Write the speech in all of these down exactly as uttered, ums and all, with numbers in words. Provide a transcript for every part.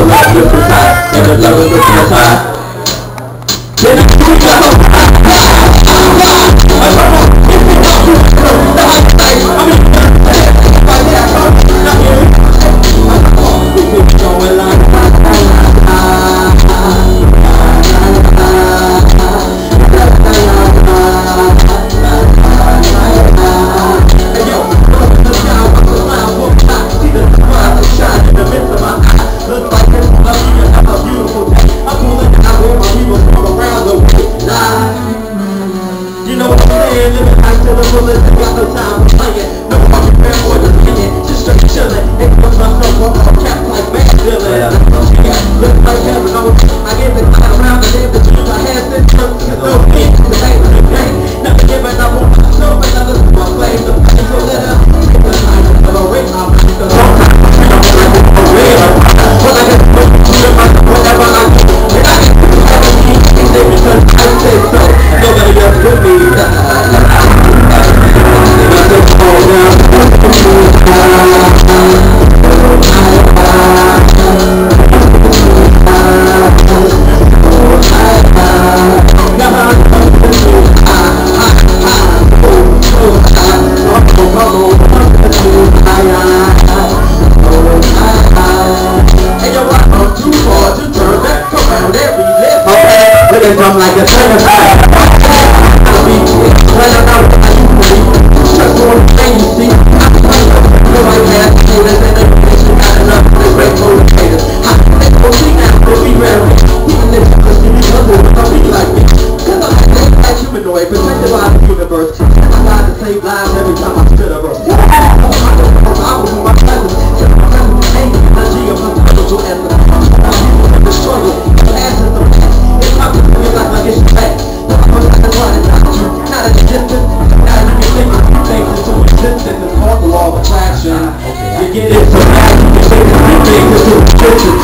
I'm like a son of a protected by the universe. I tried to save lives every time I stood up. I was with my cousins, my cousins hate the energy of my spiritual essence. The struggle, the answers of that. It's not just me like like it's back. The first time I wanted not you, not at a distance. Now you can think of two things into existence. It's called the law of attraction. You get it so bad you can think of two things into existence.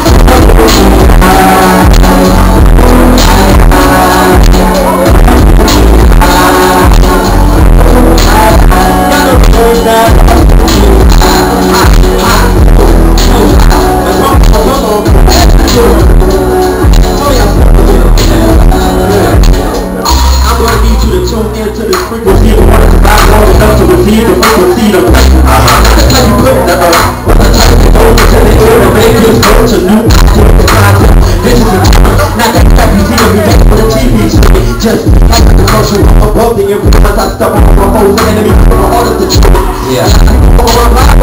Just like the commercial above the influence, I stop on my foes and enemy for all of the truth. Yeah.